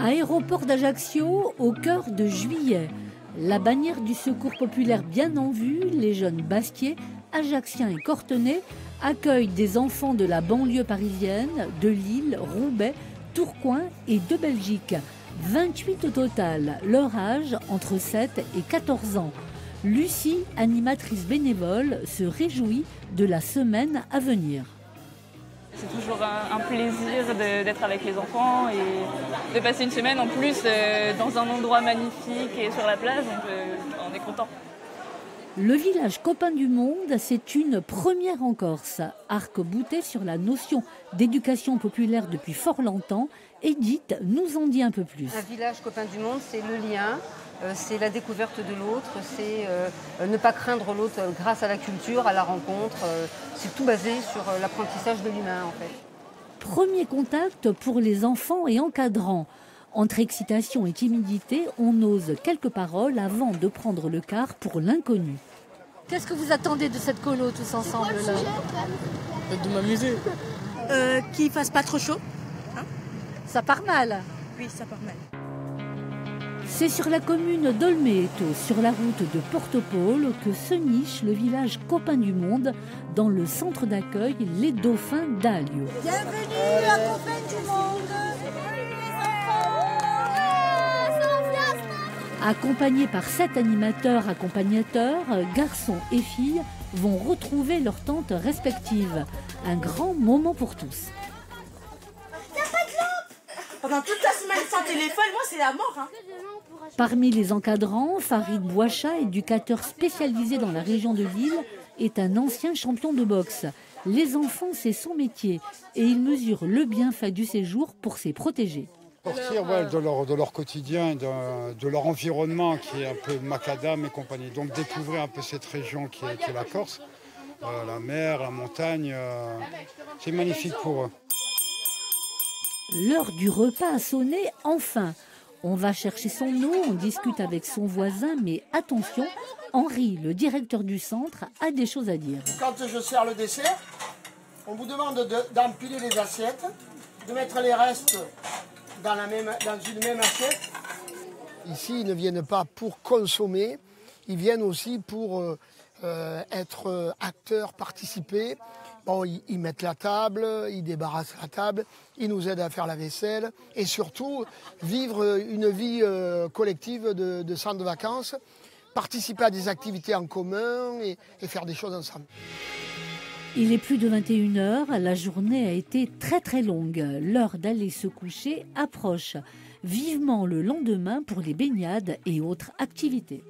Aéroport d'Ajaccio, au cœur de juillet. La bannière du secours populaire bien en vue, les jeunes Bastiais, Ajacciens et Cortenais accueillent des enfants de la banlieue parisienne, de Lille, Roubaix, Tourcoing et de Belgique. 28 au total, leur âge entre 7 et 14 ans. Lucie, animatrice bénévole, se réjouit de la semaine à venir. C'est toujours un plaisir d'être avec les enfants et de passer une semaine en plus dans un endroit magnifique et sur la plage, donc on est content. Le village Copain du Monde, c'est une première en Corse. Arc-bouté sur la notion d'éducation populaire depuis fort longtemps, Edith nous en dit un peu plus. Un village Copain du Monde, c'est le lien, c'est la découverte de l'autre, c'est ne pas craindre l'autre grâce à la culture, à la rencontre. C'est tout basé sur l'apprentissage de l'humain en fait. Premier contact pour les enfants et encadrants. Entre excitation et timidité, on ose quelques paroles avant de prendre le car pour l'inconnu. Qu'est-ce que vous attendez de cette colo tous ensemble là ? De m'amuser. Qu'il ne fasse pas trop chaud. Hein ? Ça part mal. Oui, ça part mal. C'est sur la commune d'Olmeto, sur la route de Portopole, que se niche le village Copain du Monde, dans le centre d'accueil Les Dauphins d'Alio. Bienvenue à Copain du Monde. Accompagnés par 7 accompagnateurs, garçons et filles vont retrouver leurs tantes respectives. Un grand moment pour tous. Il n'y a pas de lampe. Pendant toute la semaine sans téléphone, moi c'est la mort. Hein. Parmi les encadrants, Farid Bouacha, éducateur spécialisé dans la région de Lille, est un ancien champion de boxe. Les enfants, c'est son métier et il mesure le bienfait du séjour pour ses protégés. Sortir de leur quotidien, de leur environnement qui est un peu macadam et compagnie. Donc découvrir un peu cette région qui est la Corse, la mer, la montagne, c'est magnifique pour eux. L'heure du repas a sonné enfin. On va chercher son eau, on discute avec son voisin, mais attention, Henri, le directeur du centre, a des choses à dire. Quand je sers le dessert, on vous demande d'empiler les assiettes, de mettre les restes dans une même assiette. Ici, ils ne viennent pas pour consommer, ils viennent aussi pour être acteurs, participer. Bon, ils mettent la table, ils débarrassent la table, ils nous aident à faire la vaisselle et surtout vivre une vie collective de centre de vacances, participer à des activités en commun et faire des choses ensemble. Il est plus de 21h, la journée a été très longue. L'heure d'aller se coucher approche. Vivement le lendemain pour les baignades et autres activités.